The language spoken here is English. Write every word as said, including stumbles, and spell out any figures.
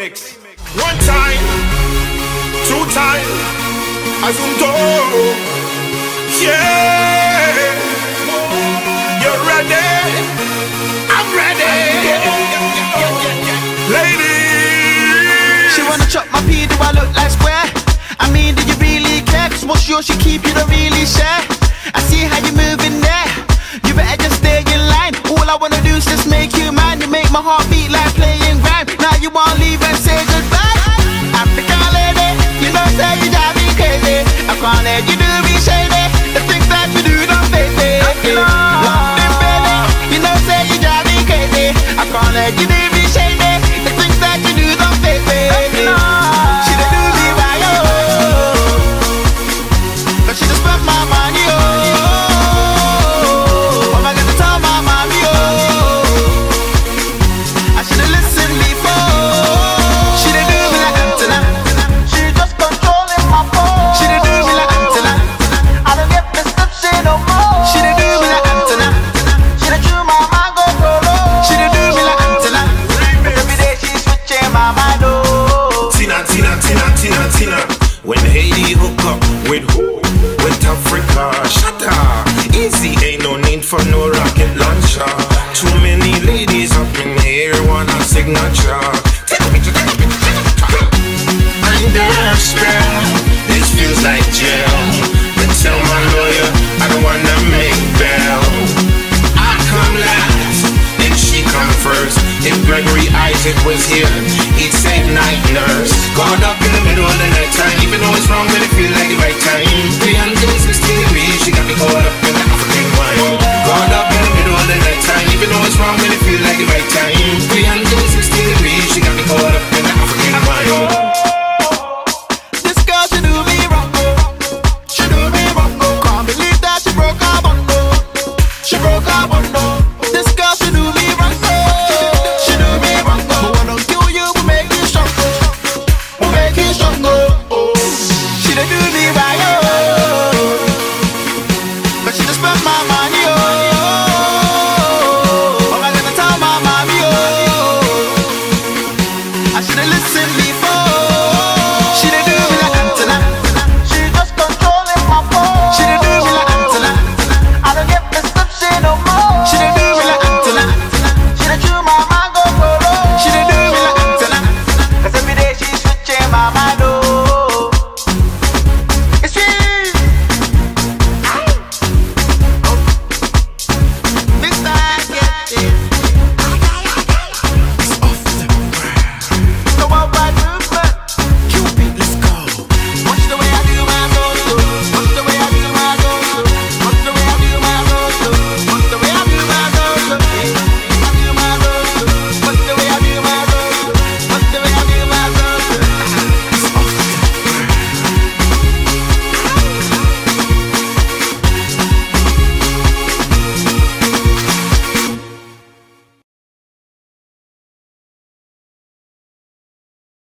remix. One time, two time, Azunto. Yeah, you're ready. I'm ready. Ladies, she wanna chop my pee, do I look like square? I mean, do you really care? Cause what's yours she keep, you don't really share. I see how you moving there. You better just stay in line. All I wanna do is just make you mine. You make my heart beat like playing grime. Now you wanna leave and say goodbye. African lady, you know say you drive me crazy. I can't let you do me shady. The things that you do don't face me. London baby, you know say you drive me crazy. I can't let you do me shady. The things that you do don't face me. She done do me right, oh, but she just spent my money, oh. When Haiti hook up with who? With Africa, shut up. Easy, ain't no need for no rocket launcher. Too many ladies up in here want a signature. Take a picture, take a picture, take a picture. Under her spell, this feels like jail. But tell my lawyer I don't wanna make bail. I come last, then she come first. If Gregory Isaac was here, he'd say night nurse. Caught up in the middle of the night time, even though it's wrong, but it feel like the right time.